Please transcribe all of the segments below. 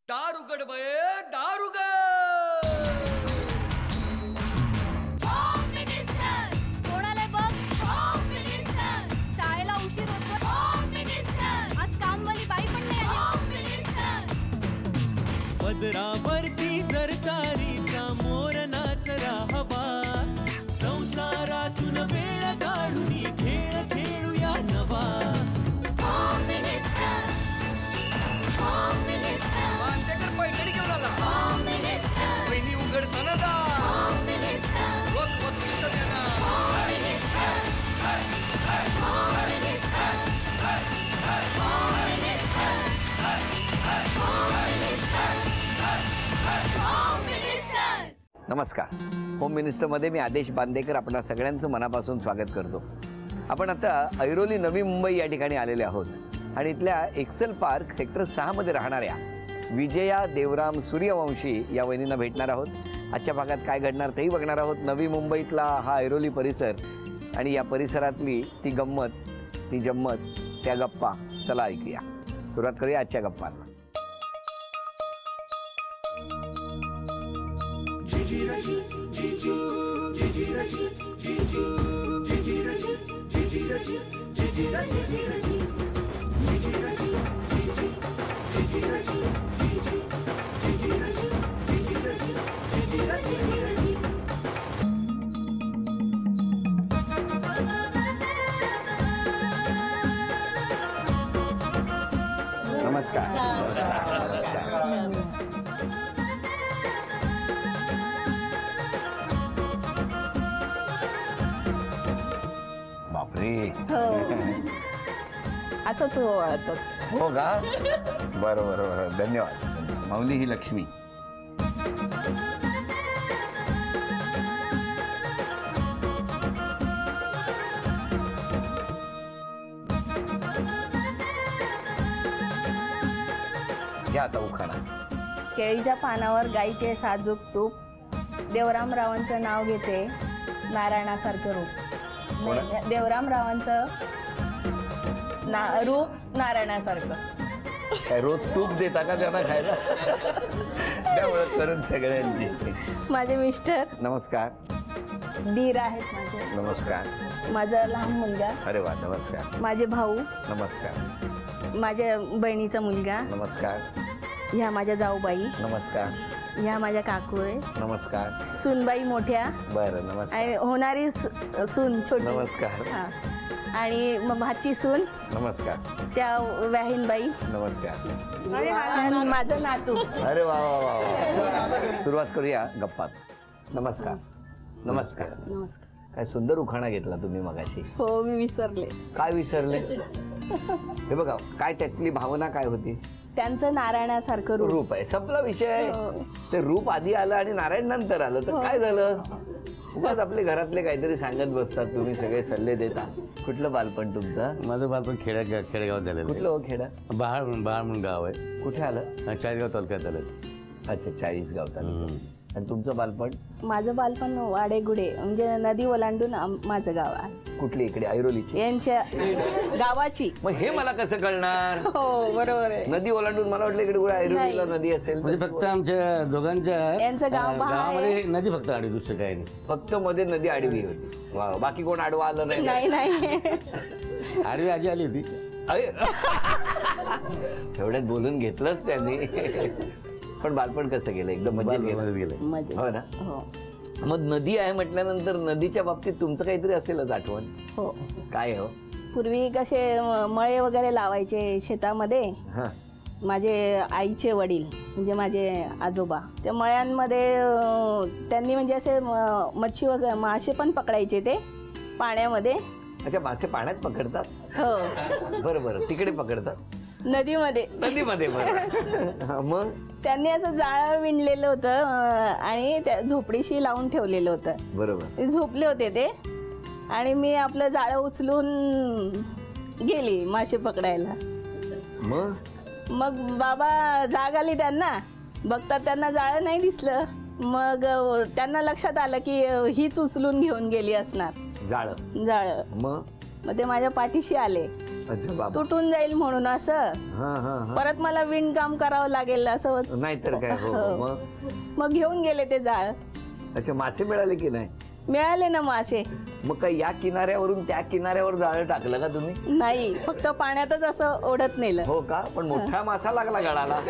दार उघड बये, दार उघड. कोणाला बघ, शाळेला उशीर होतो. आज कामवाली बाई पण नाही आली. पदरावरती सरकारीचा मोर नाचरा हवा, संसारातून वेळ काढून खेळ खेळूया नवा. मानतेकर पैठणी घेऊन आला. पहिली उघडताना रोज वस्तूचं देणार. नमस्कार. होम मिनिस्टरमध्ये मी आदेश बांदेकर आपणा सगळ्यांचं मनापासून स्वागत करतो. आपण आता ऐरोली नवी मुंबई या ठिकाणी आलेले आहोत आणि इथल्या एक्सेल पार्क सेक्टर 6 मध्ये राहणाऱ्या विजया देवराम सूर्यवंशी या वहिनींना भेटणार आहोत. आजच्या भागात काय घडणार तेही बघणार आहोत. नवी मुंबईतला हा ऐरोली परिसर आणि या परिसरातली ती गंमत, ती जम्मत, त्या गप्पा चला ऐकूया. सुरुवात करूया आजच्या गप्पांना. नमस्कार. बापरे. असंच ओळखतो. हो का? बरं बरं बरं. धन्यवाद. माऊली ही लक्ष्मी. घ्या आता उखाणा. केळीच्या पानावर गाईचे साजूक तूप, देवरामरावांचं नाव घेते नारायणासारखं रूप. देवरामरावांचं रूप नारायणासारखं. काय रोज तूप देता का त्यांना खायला? त्या ओळख करून सगळ्यांची. माझे मिस्टर नमस्कार. दीर आहेत माझे. नमस्कार. माझा लहान मुलगा. अरे वा. नमस्कार. माझे भाऊ. नमस्कार. माझ्या बहिणीचा मुलगा. नमस्कार. ह्या माझ्या जाऊबाई. नमस्कार. ह्या माझ्या काकू आहे. नमस्कार. सूनबाई मोठ्या. बरं. नमस्कार. आणि होणारी सून छोटी. नमस्कार. हा. आणि मग भाची सून. नमस्कार. त्या वाहीनबाई. नमस्कार. आणि माझं नातू. अरे वा वा वा वा. सुरुवात करूया गप्पात. नमस्कार. नमस्कार. नमस्कार. काय सुंदर उखाणा घेतला तुम्ही मगाशी. हो, मी विसरले. काय विसरले? हे बघा, काय त्यातली भावना काय होती? त्यांचं नारायणासारखं रूप आहे. संपला विषय. ते रूप आधी आलं आणि नारायण नंतर आलं तर काय झालं? उगाच आपले घरातले काहीतरी सांगत बसतात, तुम्ही सगळे सल्ले देता. कुठलं बालपण तुमचं? माझं बालपण खेडेगावात झालेलं. कुठलं हो खेडा? बहाळ म्हणून गाव आहे. कुठे आलं? चाळीसगाव तालुक्यात आलं. अच्छा, 40 तालुक्यात. आणि तुमचं बालपण? माझं बालपण वाडेगुडे म्हणजे नदी ओलांडून माझं गाव आहे. कुठली? इकडे ऐरोलीची? यांच्या गावाची. मग हे मला कसं कळणार? हो, बरोबर आहे. नदी ओलांडून मला वाटलं इकडे ऐरोलीला नदी असेल. म्हणजे फक्त आमच्या दोघांच्या यांचं गावामध्ये नदी फक्त आडवी, दुसरं काही नाही. फक्त मध्ये नदी आडवी होती. वा, बाकी कोण आडवा आलं नाही? नाही. आडवी आजी आली होती. एवढ्यात बोलून घेतलंच त्यांनी. पण बालपण कसं गेलं? एकदम मजेत गेलं. हो ना. हो. मग नदी आहे म्हटल्यानंतर नदीच्या बाबतीत तुमचं काहीतरी असेलच आठवण. हो. काय हो? पूर्वी कसे मळे वगैरे लावायचे शेतामध्ये. माझे आईचे वडील म्हणजे माझे आजोबा त्या मळ्यांमध्ये त्यांनी म्हणजे असे मच्छी वगैरे मासे पण पकडायचे ते पाण्यामध्ये. अच्छा, मासे पाण्यात पकडतात? हो. बरं बरं. तिकडे पकडतात? नदीमध्ये. नदीमध्ये. मग त्यांनी असं जाळं विणलेलं होतं आणि त्या झोपडीशी लावून ठेवलेलं होतं. बरोबर. झोपले होते ते आणि मी आपलं जाळं उचलून गेली मासे पकडायला. मग बाबा जाग आली त्यांना. बघतात त्यांना जाळं नाही दिसलं. मग त्यांना लक्षात आलं की हीच उचलून घेऊन गेली असणार जाळं. जाळं. मग ते माझ्या पाठीशी आले अच्छा बाबा. तुटून जाईल म्हणून असं. हा हा हा. परत मला विणकाम करावं लागेल असं होत. नाहीतर काय. हो हो. मग घेऊन गेले ते जाळ. अच्छा, मासे मिळाले की नाही? मिळाले ना मासे. मग काय या किनाऱ्यावरून त्या किनाऱ्यावर जाळं टाकलं का तुम्ही? नाही, फक्त पाण्यातच असं ओढत नेलं. हो का? पण मोठा मासा लागला गळाला.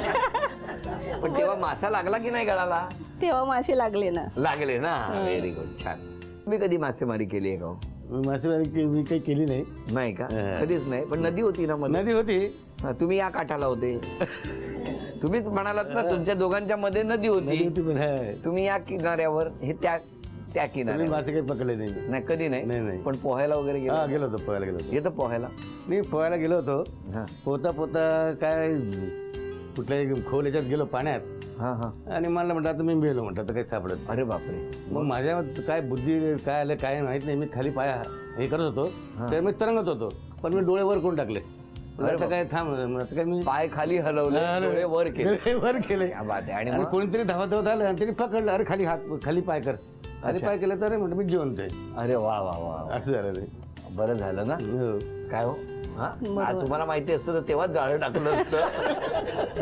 पण तेव्हा मासा लागला की नाही गळाला? तेव्हा मासे लागले ना. लागले ना. व्हेरी गुड, छान. तुम्ही कधी मासेमारी केली आहे का? मासेमारी मी काही केली नाही. नाही का? कधीच नाही. पण नदी होती ना मध्ये? नदी होती. हा, तुम्ही या काठाला होते. तुम्हीच म्हणालात ना तुमच्या दोघांच्या मध्ये नदी नदी होती. होती पण तुम्ही या किनाऱ्यावर, हे त्या किनाऱ्यावर. मासे काही पकडले नाही. नाही, कधी नाही, नाही. नाही. पण पोहायला वगैरे हा, गेलो? गेलो होतो पोहायला गेलो होतो. येतं पोहायला? मी पोहायला गेलो होतो. हा पोहता पोहता काय कुठल्याही खोल याच्यात गेलो पाण्यात. हा हा. आणि मला म्हटलं आता मी गेलो म्हटलं तर काही सापडत. अरे बापरे. मग माझ्या काय बुद्धी काय आलं काय माहित नाही. मी खाली पाया हे करत होतो तर मी तरंगत होतो. पण मी डोळे वर करून टाकले. आता काय थांब, आता काय मी पाय खाली हलवले, डोळे वर केले. वर केले. क्या बात आहे. आणि आणि मग? कोणीतरी धावत धावत आलं आणि त्यांनी पकडलं. अरे खाली हात, खाली पाय कर. खाली पाय केलं तर म्हटलं मी जिवंत आहे. अरे वा वा वा. असं झालं ते. बरं झालं ना. हो. काय हो? हा, आज तुम्हाला माहिती असतं तर तेव्हाच जाळं टाकलं असतं.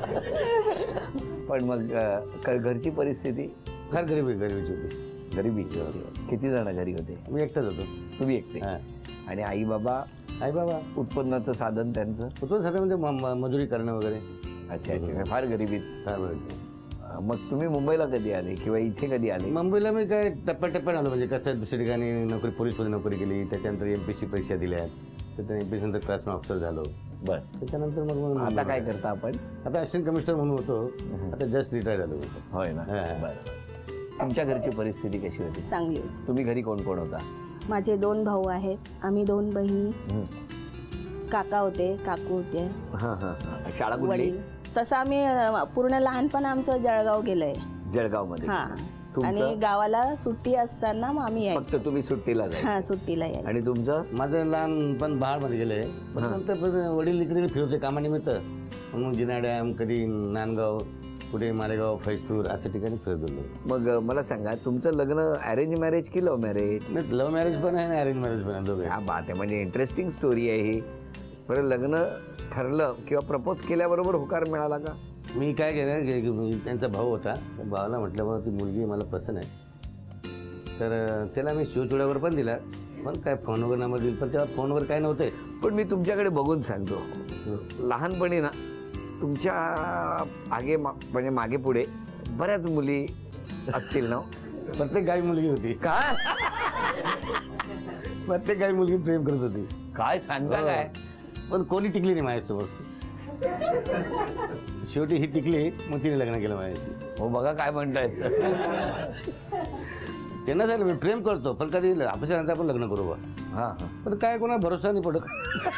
पण मग घरची परिस्थिती? फार गरिबीची होती. गरिबी. किती जण घरी होते? मी एकटाच होतो. तुम्ही एकटे? हा. आणि आई बाबा? आई बाबा उत्पन्नाचं साधन त्यांचं? होतो सगळं म्हणजे मजुरी करणं वगैरे. अच्छा अच्छा. फार गरिबीत. फार बरं. मग तुम्ही मुंबईला कधी आले किंवा इथे कधी आले? मुंबईला मी काय टप्प्याटप्प्याने आलो. म्हणजे कसं दुसऱ्या ठिकाणी नोकरी, पोलीसमध्ये नोकरी केली. त्याच्यानंतर MPSC परीक्षा दिल्या. त्याच्यानंतर MPSC नंतर क्लास ऑफिसर झालो. बर. त्याच्यानंतर मग आता काय करता आपण? आता असिस्टंट कमिशनर म्हणून होतो. आता जस्ट रिटायर झालो. होय ना. हा. बरं. तुमच्या घरची परिस्थिती कशी होती? चांगली. तुम्ही घरी कोण कोण होता? माझे 2 भाऊ आहेत. आम्ही 2 बहिणी. काका होते, काकू होते, हा हा हा. शाळा कुठली? वडील. तसं आम्ही पूर्ण लहानपण आमचं जळगाव गेलंय. जळगाव मध्ये. हा. आणि गावाला सुट्टी असताना मग आम्ही यायचो. फक्त तुम्ही सुट्टीला जायचे? हा, सुट्टीला यायचो. आणि तुमचं? माझं लहानपण बहाडमध्ये गेलंय. पण नंतर वडील इकडे फिरवते कामानिमित्त. मग जिना डॅम, कधी नांदगाव, पुढे मालेगाव, फैजपूर अशा ठिकाणी फिरत होतो. मग मला सांगा, तुमचं लग्न अरेंज मॅरेज की लव्ह मॅरेज? नाही, लव्ह मॅरेज पण आहे ना अरेंज मॅरेज पण आहे, दोघे. हा बात आहे. म्हणजे इंटरेस्टिंग स्टोरी आहे ही. बरं, लग्न ठरलं किंवा प्रपोज केल्याबरोबर होकार मिळाला का? मी काय केलं, त्यांचा भाऊ होता. त्या भावाला म्हटलं बाबा ती मुलगी मला पसंत आहे. तर त्याला मी शिवचोड्यावर पण दिला. पण काय फोनवर नंबर दिला. पण तेव्हा फोनवर काय नव्हते. पण मी तुमच्याकडे बघून सांगतो, लहानपणी ना तुमच्या म्हणजे मागे पुढे बऱ्याच मुली असतील ना? प्रत्येक गावी मुलगी होती. का? प्रत्येक गावी मुलगी प्रेम करत होती. काय सांगता काय? पण कोणी टिकली नाही माझ्यासोबत. शेवटी ही टिकली, मग तिने लग्न केलं माझ्याशी. हो बघा काय म्हणतायत. त्यांना झालं मी प्रेम करतो, पण कधी आपल्यानंतर आपण लग्न करू बा. हा हा. पण काय कोणा भरोसा नाही पडत.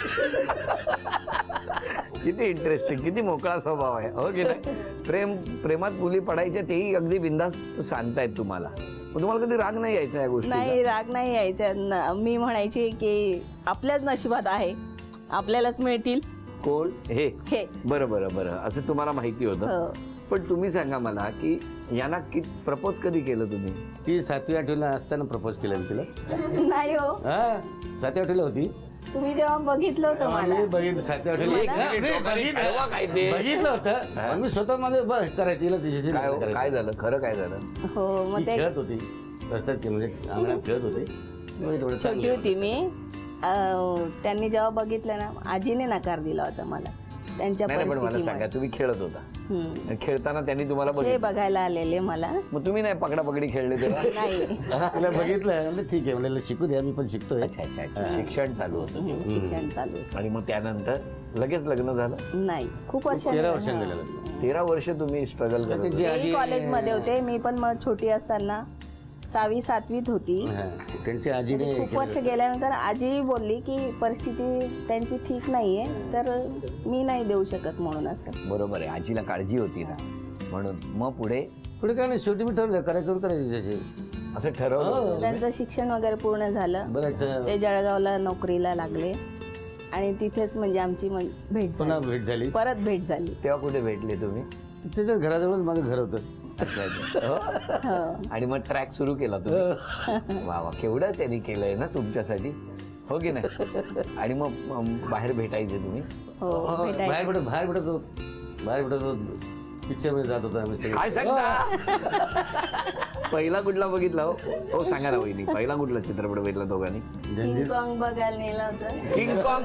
किती इंटरेस्टिंग, किती मोकळा स्वभाव आहे. हो की नाही? प्रेमात मुली पडायच्या तेही अगदी बिनधास्त सांगतायत तुम्हाला. पण तुम्हाला कधी राग नाही यायचा या गोष्टी? नाही, राग नाही यायचा. मी म्हणायची की आपल्याच नशिबात आहे, आपल्यालाच मिळतील. कोण? हे हे. बरं बरं बरं. असं तुम्हाला माहिती होतं. हो. पण तुम्ही सांगा मला की यांना प्रपोज कधी केलं तुम्ही? ती 7वी 8वीला असताना प्रपोज केलं तिला. नाही हो, हा, 7वी 8वीला होती. तुम्ही जेव्हा बघितलं होतं मला. मी बघितलं 7वी 8वीला. बघितलं होतं. आणि मी स्वतः माझं करायचं तिला तिच्याशी लग्न करायचं. काय झालं? खरं काय झालं? हो, मग ती ते खेळत होती रस्त्यात, म्हणजे अंगणात खेळत होती. मी थोडं छोटी चांगली होती मी. त्यांनी जेव्हा बघितलं ना, आजीने नकार दिला होता मला त्यांच्या नाही पण मला परिस्थितीमुळे. सांगा, तुम्ही खेळत होता हम्म. आणि खेळताना त्यांनी तुम्हाला हे बघितलं, बघायला आलेले मला. मग तुम्ही नाही पकडापकडी खेळले तेव्हा? नाही. तिला बघितलं. म्हणलं ठीक आहे, म्हणलं शिकू द्या, मी पण शिकतोय. अच्छा अच्छा अच्छा. शिक्षण चालू होतं. शिक्षण चालू होतं. आणि मग त्यानंतर लगेच लग्न झालं? नाही, खूप वर्ष 13 वर्षांनी झालेलं. 13 वर्ष तुम्ही स्ट्रगल करत त्याची होते. आजी कॉलेजमध्ये होते मी पण. मग छोटी असताना 6वी 7वीत होती. हा, त्यांची आजीने खूप वर्ष गेल्यानंतर आजी बोलली की परिस्थिती त्यांची ठीक नाहीये, तर मी नाही देऊ शकत म्हणून. असं बरोबर आहे, आजीला काळजी होती ना म्हणून. मग पुढे पुढे काय नाही, शेवटी मी ठरवलं करायचं करायचं त्याची. असं ठरवलं? त्यांचं शिक्षण वगैरे पूर्ण झालं. बरंच ते जळगावला नोकरीला लागले आणि तिथेच म्हणजे आमची भेट पुन्हा झाली. भेट झाली. परत भेट झाली. तेव्हा कुठे भेटले तुम्ही? त्याच्याच घराजवळच माझं घर होतं. अच्छा, अच्छा. हो? हो. आणि मग ट्रॅक सुरू केला तुम्ही? वा वा, केवढं त्यांनी केलंय ना तुमच्यासाठी. हो की नाही? आणि मग बाहेर भेटायचे तुम्ही? हो भेटायचं. बाहेर भेटतो पिक्चर मध्ये जात होता आम्ही सगळे. काय सांगता? पहिला कुठला बघितला हो? हो सांगा ना वहिनी, पहिला कुठला चित्रपट बघितला दोघांनी? किंग कॉंग बघायला नेलं होतं. किंग कॉंग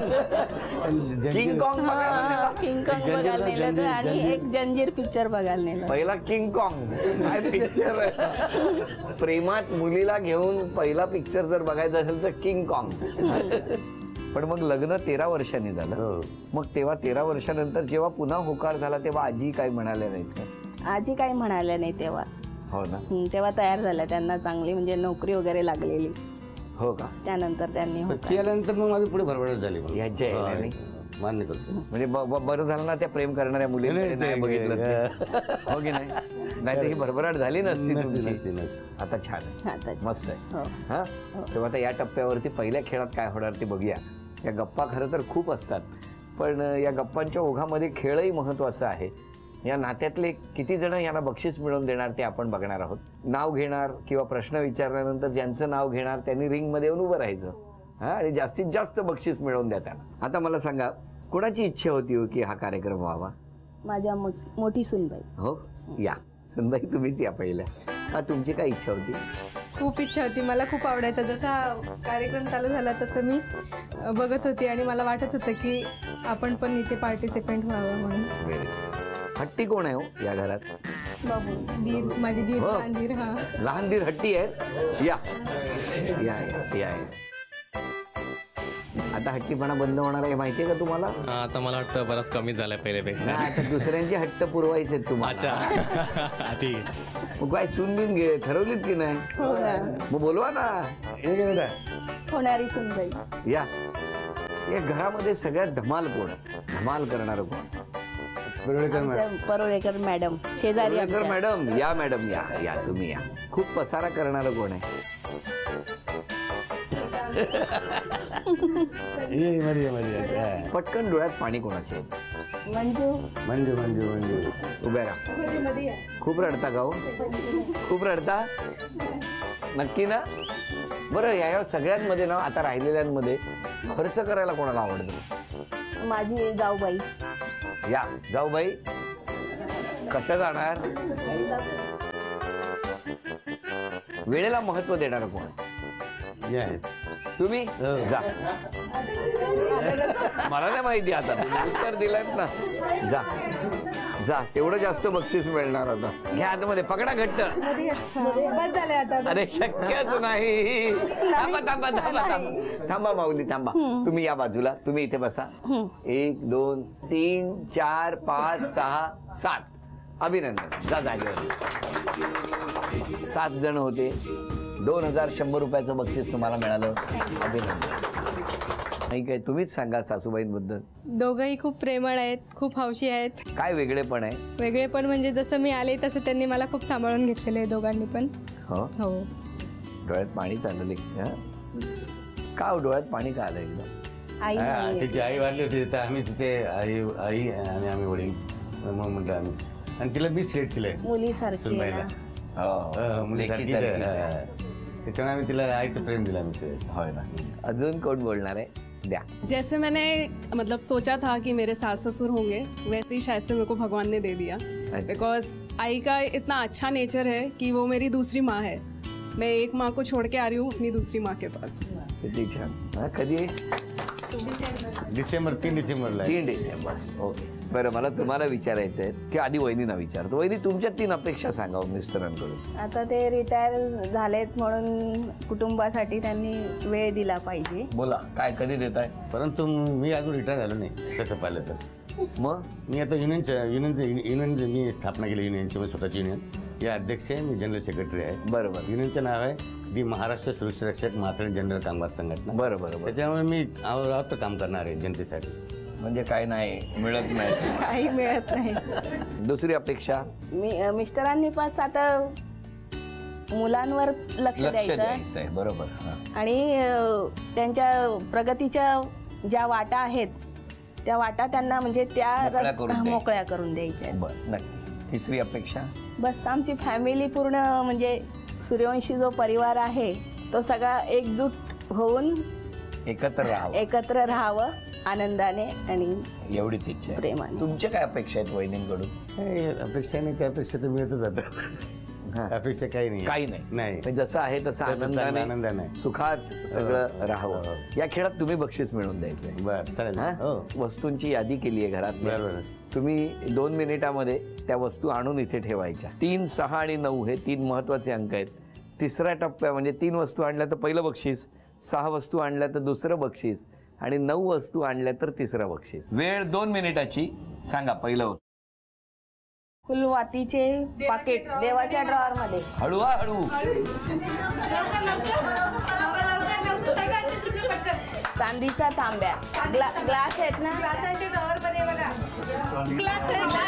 बघायला. किंग कॉंग बघायला नेलं होतं आणि एक जंजीर पिक्चर बघायला नेलं. पहिला किंग कॉंग काय पिक्चर आहे? प्रेमात मुलीला घेऊन पहिला पिक्चर जर बघायचा असेल तर किंग कॉंग. पण मग लग्न 13 वर्षांनी झालं. हो. मग तेव्हा 13 वर्षानंतर जेव्हा पुन्हा होकार झाला तेव्हा आजी काय म्हणाल्या नाहीत का? आजी काही म्हणाल्या नाही तेव्हा. हो ना. तेव्हा तयार झाल्या, त्यांना चांगली म्हणजे नोकरी वगैरे लागलेली. हो का? त्यानंतर त्यांनी पण होकार. केल्यानंतर मग माझी पुढे भरभराट झाली मग. यांच्या यायला मान्य करतो. म्हणजे बरं झालं ना त्या प्रेम करणाऱ्या मुलीने नाही बघितलं ते. हो की नाही? नाही तर ही भरभराट झाली नसती तुमची. आता छान आहे, आता मस्त आहे. हो. हा, तेव्हा आता या टप्प्यावरती पहिल्या खेळात काय होणार ते बघूया. या गप्पा खरं तर खूप असतात, पण या गप्पांच्या ओघामध्ये खेळही महत्त्वाचा आहे. या नात्यातले किती जण यांना बक्षीस मिळवून देणार ते आपण बघणार आहोत. नाव घेणार किंवा प्रश्न विचारल्यानंतर ज्यांचं नाव घेणार त्यांनी रिंगमध्ये येऊन उभं राहायचं. हा, आणि जास्तीत जास्त बक्षीस मिळवून द्या त्यांना. आता मला सांगा, कोणाची इच्छा होती हो की हा कार्यक्रम व्हावा? माझ्या मोठी सुनबाई. हो, या सुनबाई तुम्हीच या पहिल्या. हा, तुमची काय इच्छा होती? खूप इच्छा होती, मला खूप आवडायचं. जसा कार्यक्रम चालू झाला तसं मी बघत होती आणि मला वाटत होतं की आपण पण इथे पार्टिसिपेंट व्हावं म्हणून. व्हेरी. हट्टी कोण आहे हो या घरात? बाबू. दीर, माझी दीर, हो. लहान दीर. हा, लहान दीर हट्टी आहेत. या या या या. आता हट्टीपणा बंद होणार आहे माहितीये का तुम्हाला? आता मला वाटतं बराच कमी झालाय पहिल्यापेक्षा. नाही, आता दुसऱ्यांची हट्ट पुरवायचे तुम्हाला. अच्छा ठीक आहे. मग काय सून बिन घे ठरवलीत की नाही? हो ना. मग बोलवा ना. होणारी सुनबाई. या या घरामध्ये सगळ्यात धमाल कोण आहे? धमाल करणारं कोण? आमच्या परोळेकर मॅडम शेजारी परोळेकर आमच्या. मॅडम या. मॅडम या या तुम्ही या. खूप पसारा करणारं कोण आहे? पटकन डोळ्यात पाणी कोणाचे? मंजू. मंजू उभ्या राहा. खूप रडता का हो? खूप रडता? नक्की ना? बरं, या सगळ्यांमध्ये ना आता राहिलेल्यांमध्ये खर्च करायला कोणाला आवडतं? माझी जाऊबाई. या जाऊबाई. कसं जाणार? वेळेला महत्व देणार कोण आहे? तुम्ही जा. मला नाही माहिती, आता तुम्ही उत्तर दिलं ना. जा जा, तेवढं जास्त बक्षीस मिळणार आता. घ्या आतमध्ये, पकडा घट्ट. अरे शक्यच नाही. थांबा थांबा थांबा थांबा थांबा माऊली थांबा. तुम्ही या बाजूला, तुम्ही इथे बसा. 1 2 3 4 5 6 7. अभिनंदन. जा जागेवर. 7 जण होते. 2100 रुपयाचं बक्षीस तुम्हाला मिळालं. अभिनंदन. नाही काय तुम्हीच सांगा सासूबाईंबद्दल. दोघंही खूप प्रेमळ आहेत, खूप हौशी आहेत. काय वेगळेपण आहे? वेगळेपण म्हणजे जसं मी आले तसं त्यांनी मला खूप सांभाळून घेतलेलं आहे दोघांनी पण. हो, हो. डोळ्यात पाणी चालले का? हो, डोळ्यात पाणी का आलं एकदम? आई नाहीये. तिची आई वाढली होती तर आम्ही तिथे आई आणि आम्ही वडील मग म्हटलं आम्ही. आणि तिला मी सिलेक्ट केलंय मुलीसारखी आहे सुनबाईला. ना. मुलीसारखी त्याच्यामुळे आम्ही तिला आईचं प्रेम दिलं आम्ही. होय ना. अजून कोण बोलणार आहे? द्या. जैसे मैंने मतलब सोचा था कि मेरे सास ससुर होंगे, वैसे ही शायद से मेरे को भगवान ने दे दिया. बिकॉज आई का इतना अच्छा नेचर है कि वो मेरी दूसरी माँ है. मैं एक माँ को छोड़ के आ रही हूँ अपनी दूसरी माँ के पास. किती छान. हा, कधी आहे? 3 डिसेंबरला. 3 डिसेंबर. ओके. बरं, मला तुम्हाला विचारायचं आहे की आधी वहिनींना विचारतो. वहिनी, तुमच्या 3 अपेक्षा सांगा मिस्टरांकडून. आता ते रिटायर झालेत म्हणून कुटुंबासाठी त्यांनी वेळ दिला पाहिजे. बोला, काय कधी देताय? परंतु मी अजून रिटायर झालो नाही तसं पाहिलं तर. मग मी आता युनियन मी स्थापना केली युनियनची, मी स्वतःची युनियन. या अध्यक्ष आहे, मी जनरल सेक्रेटरी आहे. बरोबर. युनियनचं नाव आहे दी महाराष्ट्र सुरक्षा रक्षक माथाडी जनरल कामगार संघटना. बरं बरं. त्याच्यामुळे मी आवडतं काम करणार आहे जनतेसाठी. म्हणजे काय नाही मिळत नाही? काही मिळत नाही. दुसरी अपेक्षा? मिस्टरांनी पण आता मुलांवर लक्ष द्यायचं आहे. बरोबर. आणि त्यांच्या प्रगतीच्या ज्या वाटा आहेत त्या वाटा त्यांना म्हणजे त्या मोकळ्या करून द्यायच्या. बरं, नक्की. तिसरी अपेक्षा? बस आमची फॅमिली पूर्ण म्हणजे सूर्यवंशी जो परिवार आहे तो सगळा एकजूट होऊन एकत्र राहावं आनंदाने आणि एवढीच इच्छा आहे. प्रेमाने. तुमच्या काय अपेक्षा आहेत वहिनींकडून? अपेक्षा नाही, त्यापेक्षा तर मिळतच आता. अपेक्षा काही नाही, काही नाही. जसं आहे तसं आनंदाने सुखात सगळं राहावं. या खेळात तुम्ही बक्षीस मिळवून द्यायचंय. बरं, चालेल. वस्तूंची यादी केली आहे घरात. बरोबर. तुम्ही 2 मिनिटामध्ये त्या वस्तू आणून इथे ठेवायच्या. 3, 6 आणि 9 हे 3 महत्वाचे अंक आहेत. तिसऱ्या टप्प्या म्हणजे 3 वस्तू आणल्या तर पहिलं बक्षीस, 6 वस्तू आणल्या तर दुसरं बक्षीस आणि 9 वस्तू आणल्या तर तिसरं बक्षीस. वेळ 2 मिनिटाची. सांगा पहिलं. फुलवातीचे पाकिट देवाच्या ड्रॉवर मध्ये. हळू. चांदीचा तांब्या. ग्लास आहेत ना. ग्लासांच्या ड्रॉवर मध्ये बघा. ग्लास.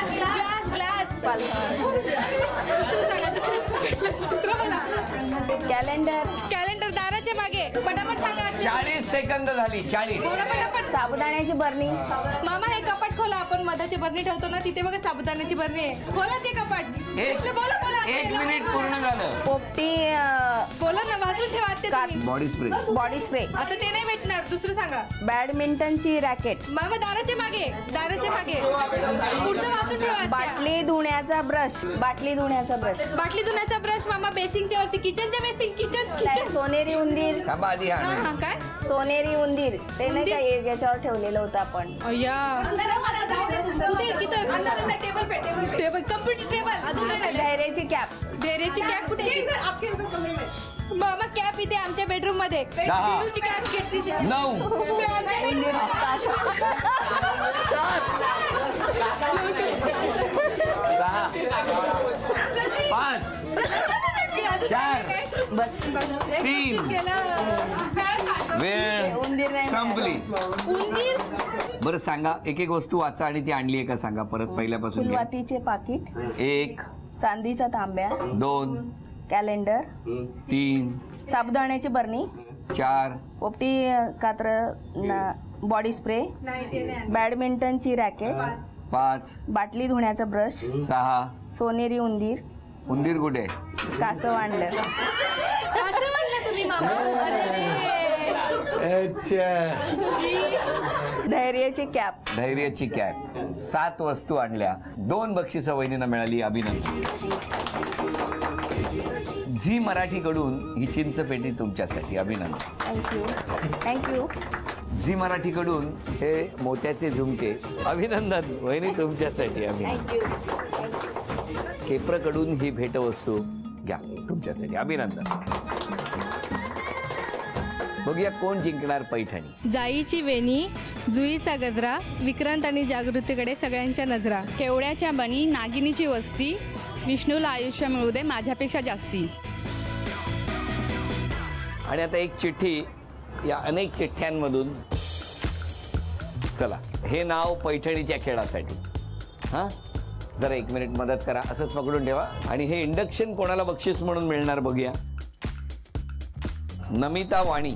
कॅलेंडर दाराच्या मागे. पटापट सांगा. 40 सेकंद झाली. 40. पटापट. साबुदाण्याची बरणी. मामा हे कपाट खोला. आपण मधाची बरणी ठेवतो ना, तिथे बघा साबुदाण्याची बरणी आहे. खोला ते कपाट. बोला. 1 मिनिट पूर्ण झालं. पोपटी. बोला ना, वाजून ठेवा ते तुम्ही. Body spray. आता ते नाही भेटणार, दुसरं सांगा. बॅडमिंटनची रॅकेट. मामा दाराच्या मागे. पुढचं वाचून ठेवा. बाटली धुण्याचा ब्रश. बाटली धुण्याचा ब्रश. मामा बेसिंगच्या वरती. किचनच्या बेसिंग. किचन. सोनेरी उंदीर. काय सोनेरी उंदीर. ते नाही का याच्यावर ठेवलेलं होतं आपण. टेबल. Computer table. अजून काय झालं? धैर्याची कॅप कुठे? मामा कॅप इथे आमच्या बेडरूम मध्ये. 9 5 4 3 वेळ संपली. बरं सांगा, एक वस्तू वाचा आणि ती आणली आहे का सांगा परत पहिल्यापासून. फुलवातीचे पाकिट. 1. चांदीचा तांब्या. 2. कॅलेंडर. 3. साबुदाण्याची बरणी. 4. पोपटी कात्र. Body spray. बॅडमिंटनची रॅकेट. 5. बाटली धुण्याचा ब्रश. 6. सोनेरी उंदीर. उंदीर कुठे? कासव आणलं. असं म्हणलं तुम्ही मामा. धैर्याची कॅप. 7 वस्तू आणल्या. 2 बक्षिसं वहिनींना मिळाली. अभिनंदन. झी मराठीकडून ही चिंच पेटी तुमच्यासाठी. अभिनंदन. थँक्यू. झी मराठीकडून हे मोत्याचे झुमके. अभिनंदन वहिनी तुमच्यासाठी. अभिनंदन. केप्रकडून ही भेटवस्तू घ्या तुमच्यासाठी. अभिनंदन. बघूया कोण जिंकणार पैठणी. जाईची वेणी, जुईचा गजरा, विक्रांत आणि जागृतीकडे सगळ्यांच्या नजरा. केवड्याच्या बनी, नागिनीची वस्ती, विष्णूला आयुष्य मिळू दे माझ्यापेक्षा जास्ती. आणि आता एक चिठ्ठी या अनेक चिठ्ठ्यांमधून. चला, हे नाव पैठणीच्या खेळासाठी. हां, जरा 1 मिनिट मदत करा. असंच पकडून ठेवा. आणि हे इंडक्शन कोणाला बक्षीस म्हणून मिळणार बघूया. नमिता वाणी.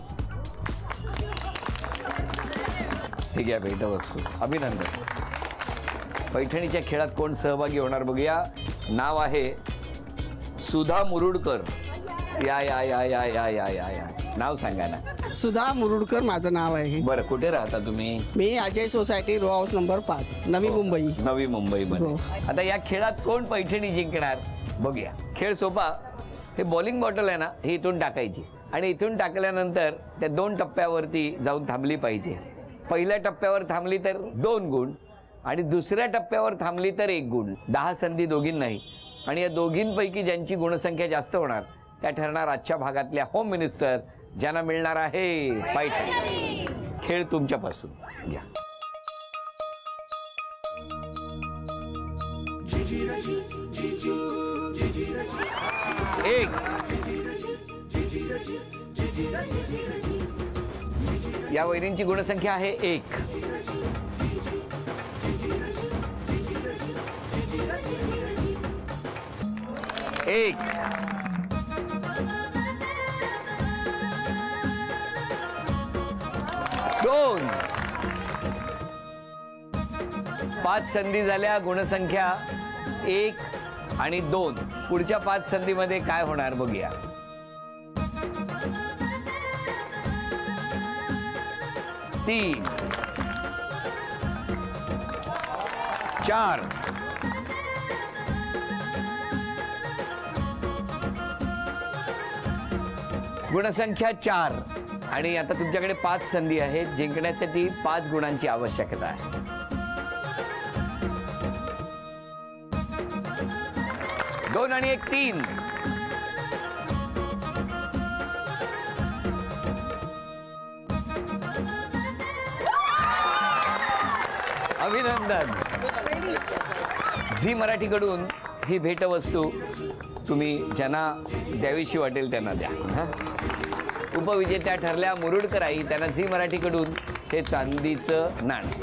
ठीक आहे, भेटवस्तू. अभिनंदन. पैठणीच्या खेळात कोण सहभागी होणार बघूया. नाव आहे सुधा मुरुडकर. या या या या या या या या नाव सांगा ना. सुधा मुरुडकर माझं नाव आहे. बरं, कुठे राहता तुम्ही? मी Ajay society, row house number 5, नवी मुंबईमध्ये. आता या खेळात कोण पैठणी जिंकणार बघूया. खेळ सोपा. हे बॉलिंग बॉटल आहे ना, ही इथून टाकायची आणि इथून टाकल्यानंतर त्या 2 टप्प्यावरती जाऊन थांबली पाहिजे. पहिल्या टप्प्यावर थांबली तर 2 गुण आणि दुसऱ्या टप्प्यावर थांबली तर 1 गुण. 10 संधी दोघींनाही. आणि या दोघींपैकी ज्यांची गुणसंख्या जास्त होणार त्या ठरणार आजच्या भागातल्या होम मिनिस्टर, ज्यांना मिळणार आहे पैठणी. खेळ तुमच्यापासून घ्या. एक. या वैरींची गुणसंख्या आहे 1. एक. 2. 5 संधी झाल्या. गुणसंख्या 1 आणि 2. पुढच्या 5 संधीमध्ये काय होणार बघूया. 3 4 गुणसंख्या 4 आणि आता तुमच्याकडे 5 संधी आहेत. जिंकण्यासाठी 5 गुणांची आवश्यकता आहे. 2 आणि 1 3 अभिनंदन. झी मराठीकडून ही भेटवस्तू तुम्ही ज्यांना द्यावीशी वाटेल त्यांना द्या. उपविजेत्या ठरल्या मुरुडकर आई, त्यांना झी मराठीकडून हे चांदीचं नाणं.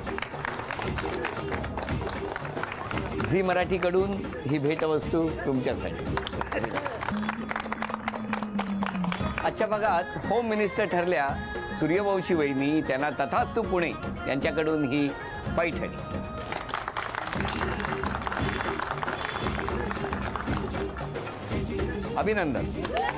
झी मराठीकडून ही भेटवस्तू तुमच्यासाठी. आजच्या भागात होम मिनिस्टर ठरल्या सूर्यवंशी वहिनी, त्यांना तथास्तु पुणे यांच्याकडून ही पैठणी. अभिनंदन.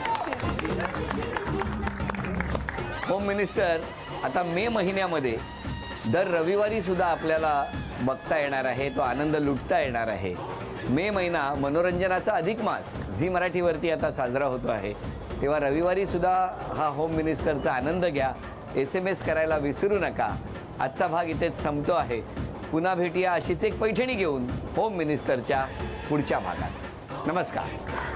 होम मिनिस्टर आता मे महिन्यामध्ये दर रविवारी सुद्धा आपल्याला बघता येणार आहे, तो आनंद लुटता येणार आहे. मे महिना मनोरंजनाचा अधिक मास झी मराठीवरती आता साजरा होतो आहे, तेव्हा रविवारी सुद्धा हा होम मिनिस्टरचा आनंद घ्या. SMS करायला विसरू नका. आजचा भाग इथेच संपतो आहे. पुन्हा भेटूया अशीच एक पैठणी घेऊन होम मिनिस्टरच्या पुढच्या भागात. नमस्कार.